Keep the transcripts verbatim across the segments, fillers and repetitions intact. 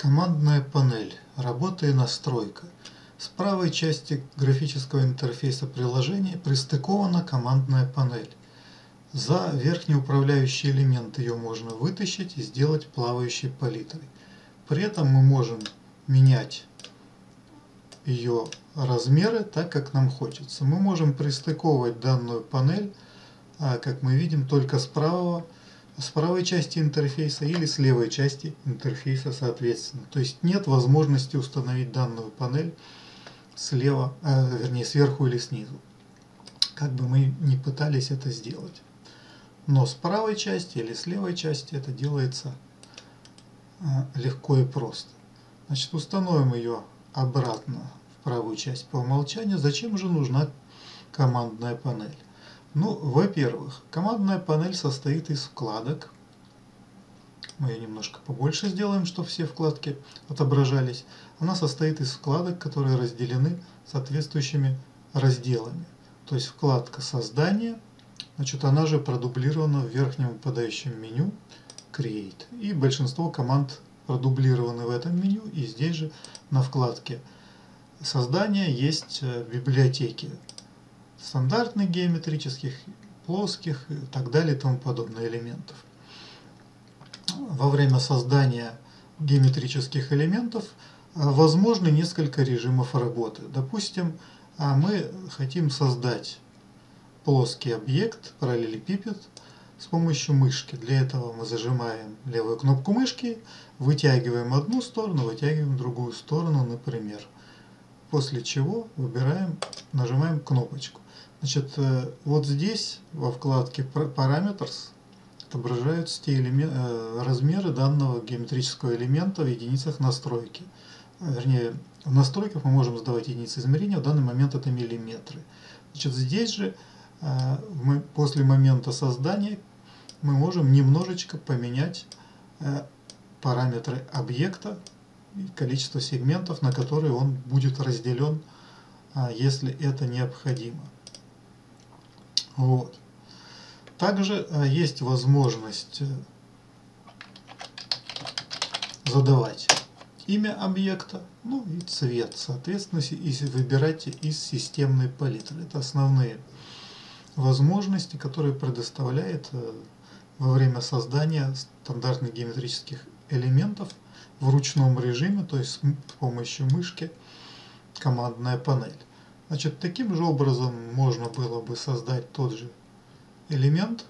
Командная панель. Работа и настройка. С правой части графического интерфейса приложения пристыкована командная панель. За верхний управляющий элемент ее можно вытащить и сделать плавающей палитрой. При этом мы можем менять ее размеры так, как нам хочется. Мы можем пристыковывать данную панель, как мы видим, только с правого с правой части интерфейса или с левой части интерфейса соответственно. То есть нет возможности установить данную панель слева, э, вернее сверху или снизу, как бы мы ни пытались это сделать. Но с правой части или с левой части это делается э, легко и просто. Значит, установим ее обратно в правую часть по умолчанию. Зачем же нужна командная панель? Ну, во-первых, командная панель состоит из вкладок. Мы ее немножко побольше сделаем, чтобы все вкладки отображались. Она состоит из вкладок, которые разделены соответствующими разделами. То есть вкладка «Создание», значит, она же продублирована в верхнем выпадающем меню «Create». И большинство команд продублированы в этом меню. И здесь же на вкладке «Создание» есть библиотеки стандартных геометрических, плоских и так далее и тому подобное элементов. Во время создания геометрических элементов возможны несколько режимов работы. Допустим, мы хотим создать плоский объект, параллелепипед, с помощью мышки. Для этого мы зажимаем левую кнопку мышки, вытягиваем одну сторону, вытягиваем другую сторону, например. После чего выбираем, нажимаем кнопочку. Значит, вот здесь во вкладке Parameters отображаются те элементы, размеры данного геометрического элемента в единицах настройки. Вернее, в настройках мы можем задавать единицы измерения, в данный момент это миллиметры. Значит, здесь же мы, после момента создания мы можем немножечко поменять параметры объекта и количество сегментов, на которые он будет разделен, если это необходимо. Вот. Также есть возможность задавать имя объекта, ну и цвет, соответственно, и выбирать из системной палитры. Это основные возможности, которые предоставляет во время создания стандартных геометрических элементов в ручном режиме, то есть с помощью мышки, командная панель. Значит, таким же образом можно было бы создать тот же элемент.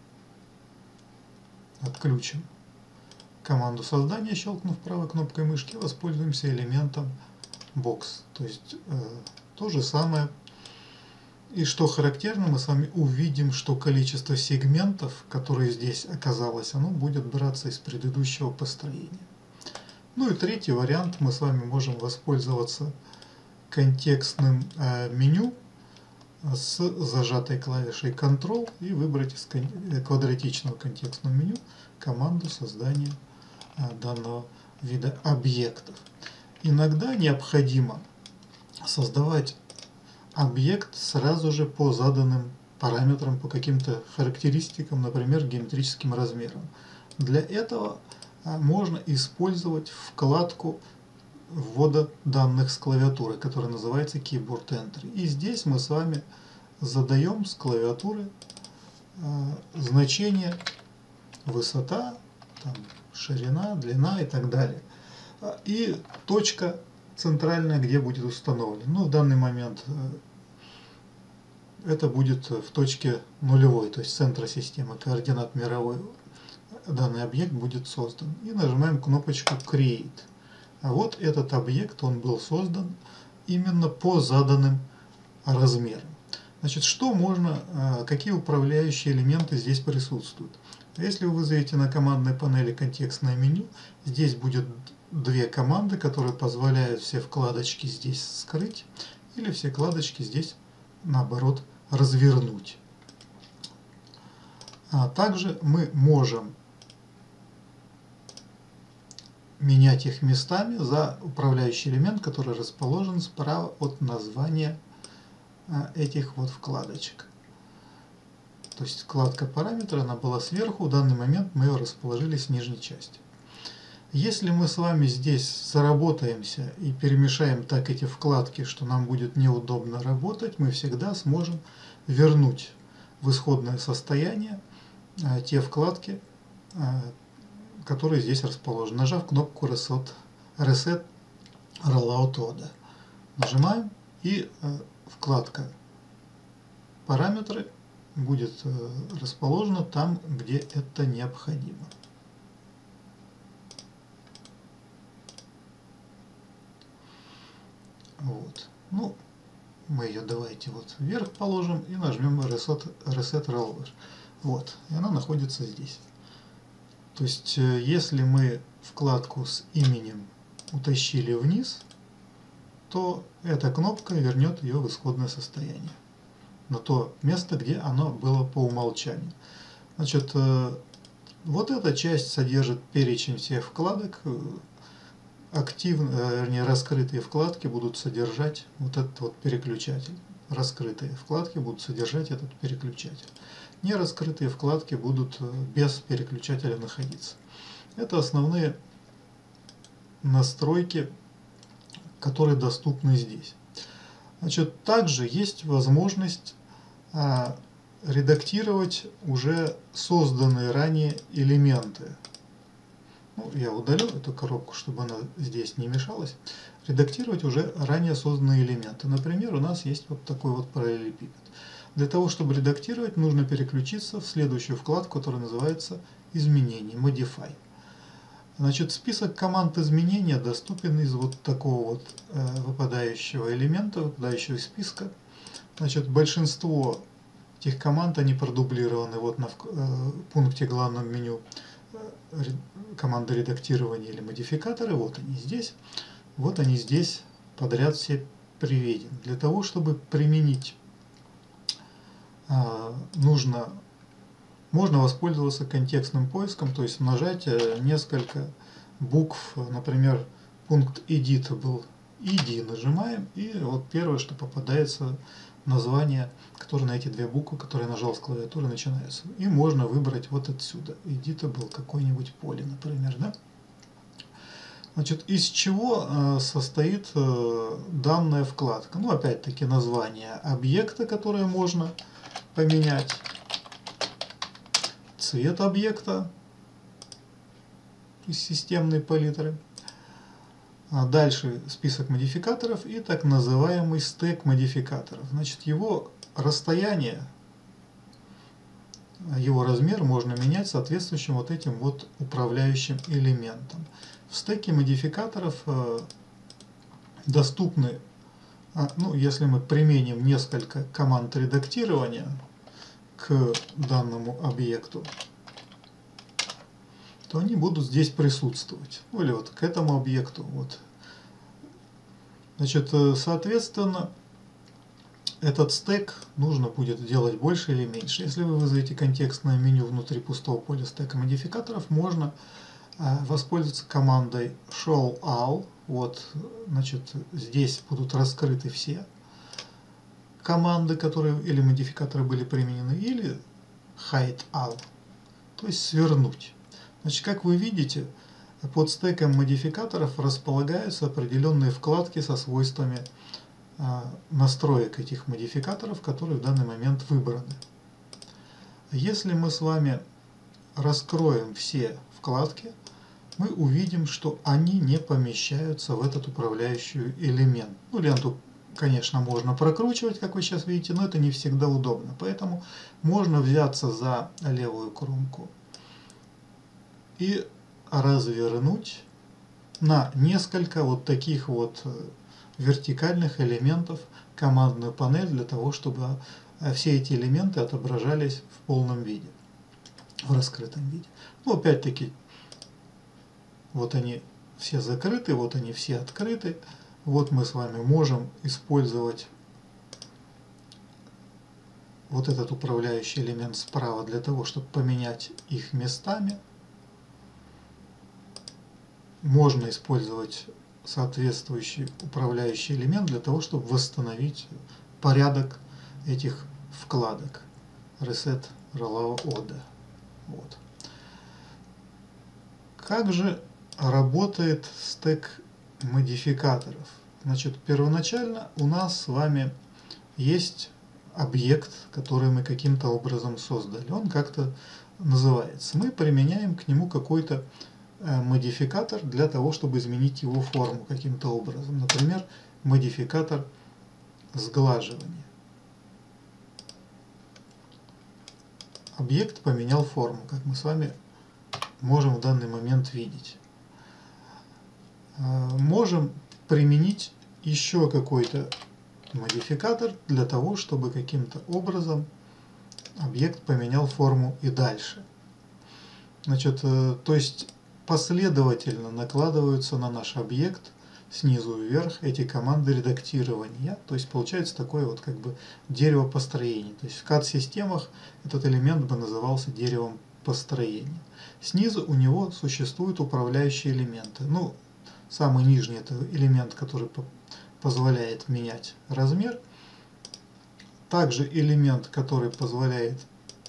Отключим команду создания, щелкнув правой кнопкой мышки, воспользуемся элементом box. То есть э, то же самое. И что характерно, мы с вами увидим, что количество сегментов, которые здесь оказалось, оно будет браться из предыдущего построения. Ну и третий вариант, мы с вами можем воспользоваться контекстным э, меню с зажатой клавишей контрол и выбрать из квадратичного контекстного меню команду создания э, данного вида объектов. Иногда необходимо создавать объект сразу же по заданным параметрам, по каким-то характеристикам, например, геометрическим размерам. Для этого э, можно использовать вкладку ввода данных с клавиатуры, которая называется Keyboard Entry. И здесь мы с вами задаем с клавиатуры э, значение высота, там, ширина, длина и так далее. И точка центральная, где будет установлен. Ну, в данный момент э, это будет в точке нулевой, то есть центра системы координат мировой. Данный объект будет создан. И нажимаем кнопочку Create. А вот этот объект, он был создан именно по заданным размерам. Значит, что можно, какие управляющие элементы здесь присутствуют? Если вы вызовете на командной панели контекстное меню, здесь будет две команды, которые позволяют все вкладочки здесь скрыть, или все вкладочки здесь, наоборот, развернуть. А также мы можем менять их местами за управляющий элемент, который расположен справа от названия этих вот вкладочек. То есть вкладка параметра, она была сверху, в данный момент мы ее расположили с нижней части. Если мы с вами здесь заработаемся и перемешаем так эти вкладки, что нам будет неудобно работать, мы всегда сможем вернуть в исходное состояние а, те вкладки, а, которые здесь расположены, нажав кнопку Reset, Reset Rollout Order. Нажимаем, и а, вкладка «Параметры» будет а, расположена там, где это необходимо. Вот. Ну, мы ее давайте вот вверх положим и нажмем Reset, Reset Rollover. Вот, и она находится здесь. То есть, если мы вкладку с именем утащили вниз, то эта кнопка вернет ее в исходное состояние, на то место, где оно было по умолчанию. Значит, вот эта часть содержит перечень всех вкладок. Активно, вернее, раскрытые вкладки будут содержать вот этот вот переключатель. Раскрытые вкладки будут содержать этот переключатель. Нераскрытые вкладки будут без переключателя находиться. Это основные настройки, которые доступны здесь. Значит, также есть возможность а, редактировать уже созданные ранее элементы. Ну, я удалю эту коробку, чтобы она здесь не мешалась. Редактировать уже ранее созданные элементы. Например, у нас есть вот такой вот параллелепипед. Для того, чтобы редактировать, нужно переключиться в следующую вкладку, которая называется «Изменения», «Modify». Значит, список команд изменения доступен из вот такого вот э, выпадающего элемента, выпадающего из списка. Значит, большинство этих команд, они продублированы вот на э, пункте главном меню э, команды редактирования или модификаторы. Вот они здесь. Вот они здесь подряд все приведены. Для того, чтобы применить, э, нужно... Можно воспользоваться контекстным поиском, то есть нажать несколько букв, например, пункт Editable, и ди нажимаем, и вот первое, что попадается, название, которое на эти две буквы, которые я нажал с клавиатуры, начинается. И можно выбрать вот отсюда, Editable, какое-нибудь поле, например, да? Значит, из чего состоит данная вкладка? Ну, опять-таки, название объекта, которое можно поменять, цвет объекта из системной палитры. А дальше список модификаторов и так называемый стек модификаторов. Значит, его расстояние, его размер можно менять соответствующим вот этим вот управляющим элементом. В стеке модификаторов доступны, ну, если мы применим несколько команд редактирования к данному объекту, то они будут здесь присутствовать. Ну, или вот к этому объекту. Вот. Значит, соответственно, этот стек нужно будет делать больше или меньше. Если вы вызовете контекстное меню внутри пустого поля стека модификаторов, можно воспользоваться командой show all. Вот, значит, здесь будут раскрыты все команды, которые или модификаторы были применены, или hide all, то есть свернуть. Значит, как вы видите, под стеком модификаторов располагаются определенные вкладки со свойствами а, настроек этих модификаторов, которые в данный момент выбраны. Если мы с вами раскроем все вкладки, мы увидим, что они не помещаются в этот управляющий элемент. Ну, ленту, конечно, можно прокручивать, как вы сейчас видите, но это не всегда удобно. Поэтому можно взяться за левую кромку и развернуть на несколько вот таких вот вертикальных элементов командную панель, для того, чтобы все эти элементы отображались в полном виде, в раскрытом виде. Ну, опять-таки, вот они все закрыты, вот они все открыты. Вот мы с вами можем использовать вот этот управляющий элемент справа для того, чтобы поменять их местами. Можно использовать соответствующий управляющий элемент для того, чтобы восстановить порядок этих вкладок. Reset Rollout Order. Вот. Как же работает стек модификаторов. Значит, первоначально у нас с вами есть объект, который мы каким-то образом создали. Он как-то называется. Мы применяем к нему какой-то модификатор для того, чтобы изменить его форму каким-то образом. Например, модификатор сглаживания. Объект поменял форму, как мы с вами можем в данный момент видеть. Можем применить еще какой-то модификатор для того, чтобы каким-то образом объект поменял форму и дальше. Значит, то есть последовательно накладываются на наш объект снизу вверх эти команды редактирования. То есть получается такое вот как бы дерево построения. То есть в кад-системах этот элемент бы назывался деревом построения. Снизу у него существуют управляющие элементы. Ну, самый нижний это элемент, который позволяет менять размер. Также элемент, который позволяет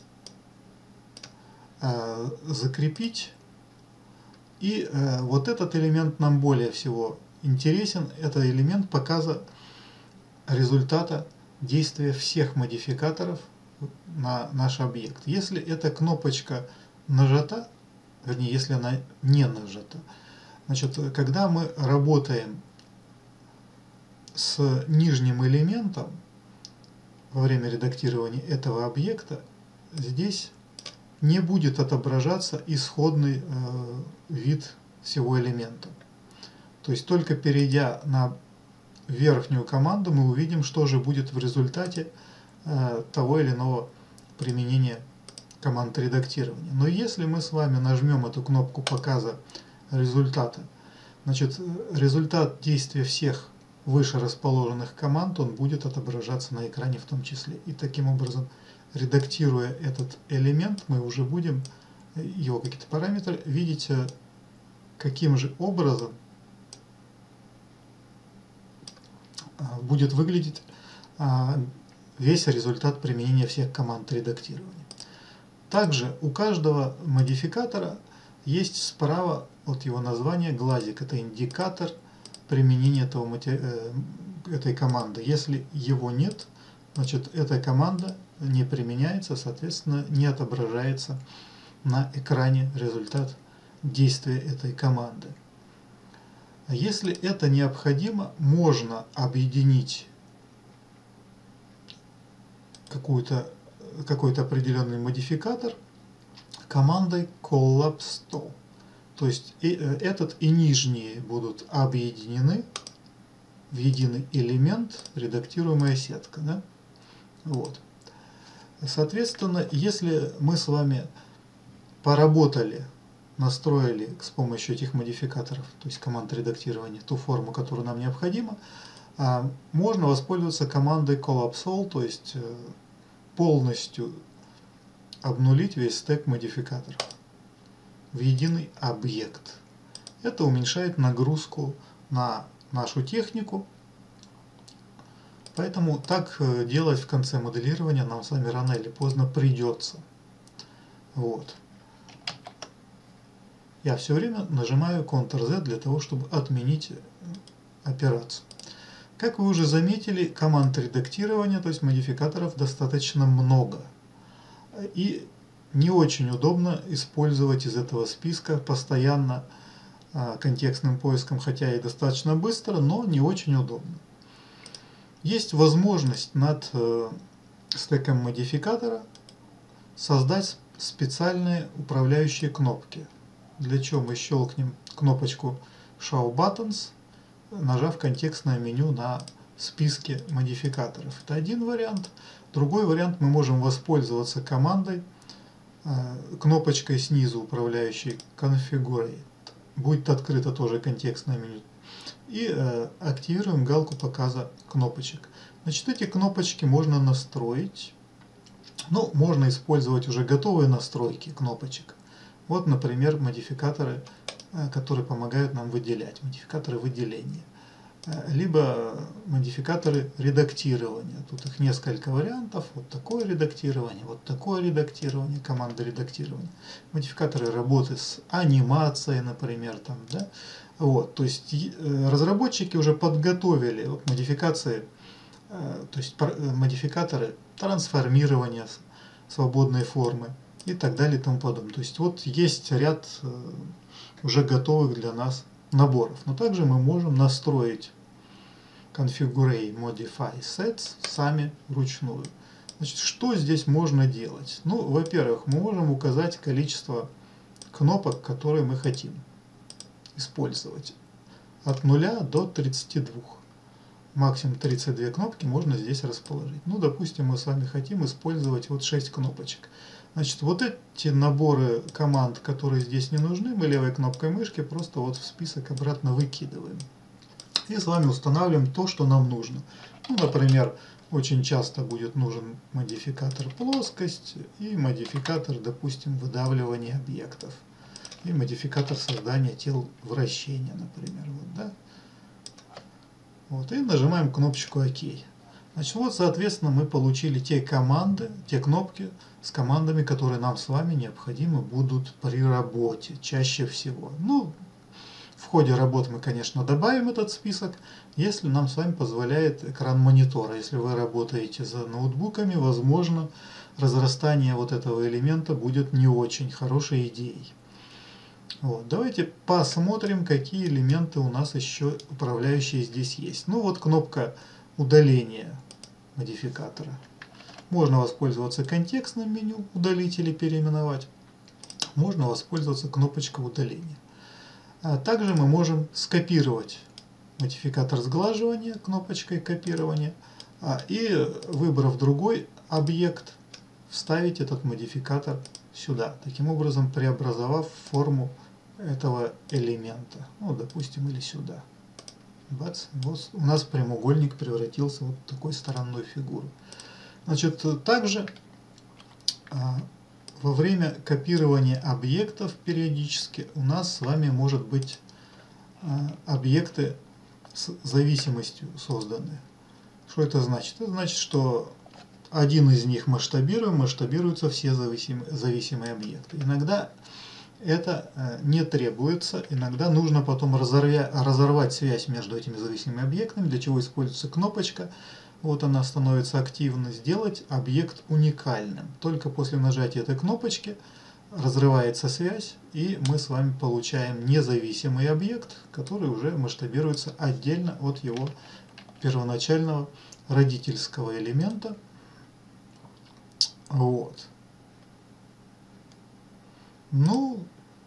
э, закрепить. И э, вот этот элемент нам более всего интересен. Это элемент показа результата действия всех модификаторов на наш объект. Если эта кнопочка нажата, вернее, если она не нажата, значит, когда мы работаем с нижним элементом во время редактирования этого объекта, здесь не будет отображаться исходный э, вид всего элемента. То есть только перейдя на верхнюю команду, мы увидим, что же будет в результате э, того или иного применения команд редактирования. Но если мы с вами нажмем эту кнопку показа результата, значит, результат действия всех выше расположенных команд, он будет отображаться на экране в том числе. И таким образом, редактируя этот элемент, мы уже будем его какие-то параметры видеть, каким же образом будет выглядеть весь результат применения всех команд редактирования. Также у каждого модификатора есть справа от его названия глазик. Это индикатор применения этого, этой команды. Если его нет, значит, эта команда не применяется, соответственно, не отображается на экране результат действия этой команды. Если это необходимо, можно объединить какой-то какой-то определенный модификатор командой collapse-to. То есть и этот и нижние будут объединены в единый элемент, редактируемая сетка. Да? Вот. Соответственно, если мы с вами поработали, настроили с помощью этих модификаторов, то есть команд редактирования, ту форму, которая нам необходима, можно воспользоваться командой collapse-all, то есть полностью обнулить весь стек модификаторов в единый объект. Это уменьшает нагрузку на нашу технику, поэтому так делать в конце моделирования нам с вами рано или поздно придется. Вот. Я все время нажимаю контр зет для того, чтобы отменить операцию. Как вы уже заметили, команд редактирования, то есть модификаторов, достаточно много. И не очень удобно использовать из этого списка постоянно контекстным поиском, хотя и достаточно быстро, но не очень удобно. Есть возможность над стеком модификатора создать специальные управляющие кнопки, для чего мы щелкнем кнопочку Show Buttons, нажав контекстное меню на списке модификаторов. Это один вариант. Другой вариант, мы можем воспользоваться командой, кнопочкой снизу управляющей Configurate. Будет открыто тоже контекстное меню. И активируем галку показа кнопочек. Значит, эти кнопочки можно настроить. Ну, можно использовать уже готовые настройки кнопочек. Вот, например, модификаторы, которые помогают нам выделять. Модификаторы выделения. либо модификаторы редактирования. Тут их несколько вариантов. Вот такое редактирование, вот такое редактирование, команда редактирования. Модификаторы работы с анимацией, например. Там, да? Вот, то есть разработчики уже подготовили вот, модификации, то есть модификаторы трансформирования свободной формы и так далее и тому подобное. То есть вот есть ряд уже готовых для нас наборов. Но также мы можем настроить Configure Modify Sets сами вручную. Значит, что здесь можно делать? Ну, во-первых, мы можем указать количество кнопок, которые мы хотим использовать. От нуля до тридцати двух. Максимум тридцать две кнопки можно здесь расположить. Ну, допустим, мы с вами хотим использовать вот шесть кнопочек. Значит, вот эти наборы команд, которые здесь не нужны, мы левой кнопкой мышки просто вот в список обратно выкидываем. И с вами устанавливаем то, что нам нужно. Ну, например, очень часто будет нужен модификатор плоскость и модификатор, допустим, выдавливания объектов. И модификатор создания тел вращения, например. Вот, да? Вот, и нажимаем кнопочку ОК. Значит, вот, соответственно, мы получили те команды, те кнопки с командами, которые нам с вами необходимы будут при работе, чаще всего. Ну, в ходе работы мы, конечно, добавим этот список, если нам с вами позволяет экран монитора. Если вы работаете за ноутбуками, возможно, разрастание вот этого элемента будет не очень хорошей идеей. Вот, давайте посмотрим, какие элементы у нас еще управляющие здесь есть. Ну вот кнопка удаления модификатора. Можно воспользоваться контекстным меню, удалить или переименовать. Можно воспользоваться кнопочкой удаления. А также мы можем скопировать модификатор сглаживания кнопочкой копирования и, выбрав другой объект, вставить этот модификатор сюда, таким образом преобразовав форму этого элемента, ну, допустим, или сюда. Бац, вот у нас прямоугольник превратился вот в такой сторонной фигуру. Значит, также во время копирования объектов периодически у нас с вами может быть объекты с зависимостью созданы. Что это значит? Это значит, что один из них масштабируем, масштабируются все зависимые, зависимые объекты. Иногда это не требуется, иногда нужно потом разорвя, разорвать связь между этими зависимыми объектами, для чего используется кнопочка. Вот она становится активной, сделать объект уникальным. Только после нажатия этой кнопочки разрывается связь, и мы с вами получаем независимый объект, который уже масштабируется отдельно от его первоначального родительского элемента. Вот. Ну,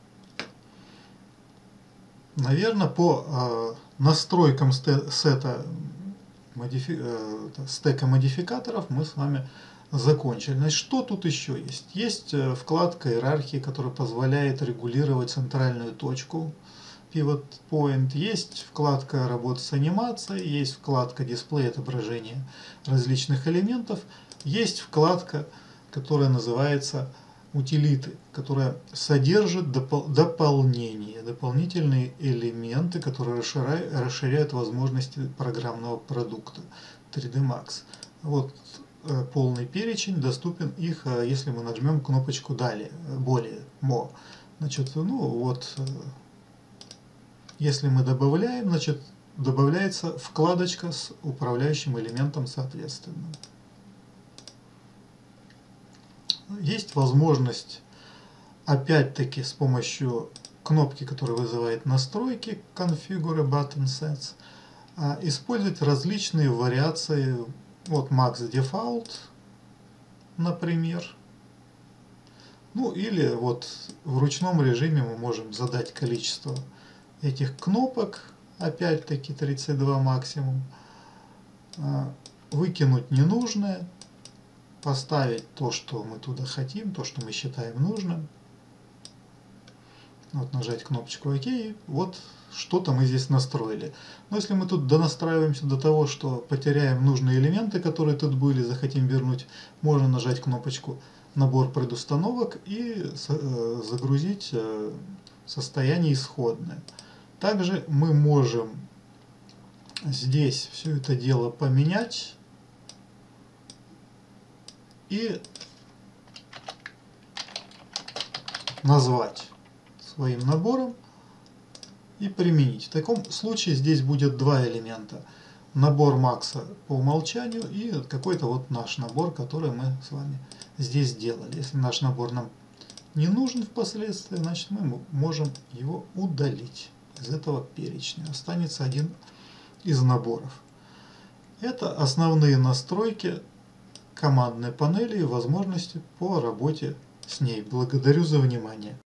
наверное, по э, настройкам сета модифи... э, стека модификаторов мы с вами закончили. Значит, что тут еще есть? Есть вкладка иерархии, которая позволяет регулировать центральную точку Pivot Point. Есть вкладка работы с анимацией, есть вкладка дисплей отображения различных элементов, есть вкладка, которая называется утилиты, которая содержит допол дополнения, дополнительные элементы, которые расширяют, расширяют возможности программного продукта три дэ Max. Вот э, полный перечень доступен их, э, если мы нажмем кнопочку «Далее», «Более», «Мо». Значит, ну вот, э, если мы добавляем, значит, добавляется вкладочка с управляющим элементом соответственно. Есть возможность, опять-таки, с помощью кнопки, которая вызывает настройки Configure Button Sets, использовать различные вариации. Вот Max Default, например. Ну или вот в ручном режиме мы можем задать количество этих кнопок, опять-таки тридцать два максимум, выкинуть ненужное, поставить то, что мы туда хотим, то, что мы считаем нужным. Вот нажать кнопочку ОК, и вот что-то мы здесь настроили. Но если мы тут донастраиваемся до того, что потеряем нужные элементы, которые тут были, захотим вернуть, можно нажать кнопочку «Набор предустановок» и загрузить состояние исходное. Также мы можем здесь все это дело поменять и назвать своим набором и применить. В таком случае здесь будет два элемента. Набор Макса по умолчанию и какой-то вот наш набор, который мы с вами здесь сделали. Если наш набор нам не нужен впоследствии, значит мы можем его удалить из этого перечня. Останется один из наборов. Это основные настройки командной панели и возможности по работе с ней. Благодарю за внимание.